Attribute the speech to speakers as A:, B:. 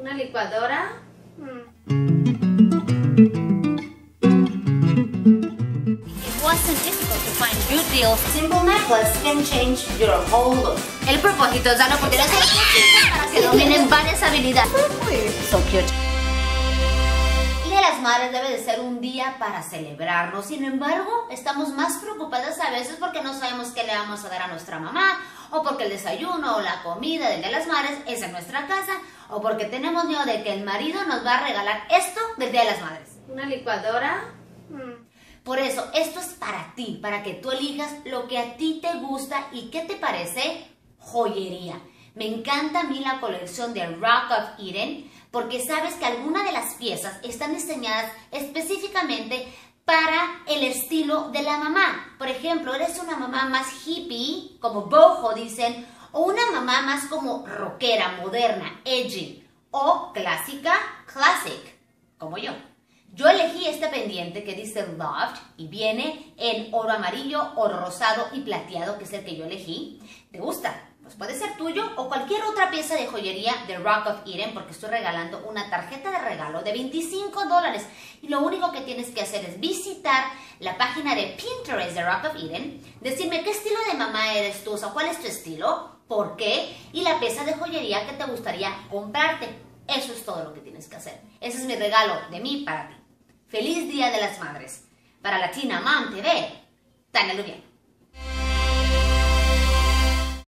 A: ¿Una licuadora?
B: It wasn't difficult to find good deals.
C: Simple necklace can change your whole look.
B: El propósito es dar la oportunidad para que dominen varias habilidades. So cute. El Día de las Madres debe de ser un día para celebrarlo. Sin embargo, estamos más preocupadas a veces porque no sabemos qué le vamos a dar a nuestra mamá, o porque el desayuno o la comida del Día de las Madres es en nuestra casa, o porque tenemos miedo de que el marido nos va a regalar esto del Día de las Madres.
A: ¿Una licuadora?
B: Por eso, esto es para ti, para que tú elijas lo que a ti te gusta y qué te parece joyería. Me encanta a mí la colección de Rock of Eden porque sabes que algunas de las piezas están diseñadas específicamente para el estilo de la mamá. Por ejemplo, eres una mamá más hippie, como boho dicen, o una mamá más como rockera, moderna, edgy, o clásica, classic, como yo. Yo elegí este pendiente que dice Loved y viene en oro amarillo, oro rosado y plateado, que es el que yo elegí. ¿Te gusta? Pues puede ser tuyo o cualquier otra pieza de joyería de Rock of Eden, porque estoy regalando una tarjeta de regalo de $25. Y lo único que tienes que hacer es visitar la página de Pinterest de Rock of Eden, decirme qué estilo de mamá eres tú, o sea, cuál es tu estilo, por qué, y la pieza de joyería que te gustaría comprarte. Eso es todo lo que tienes que hacer. Ese es mi regalo de mí para ti. ¡Feliz Día de las Madres! Para Latina Mom TV, Tania Lubián.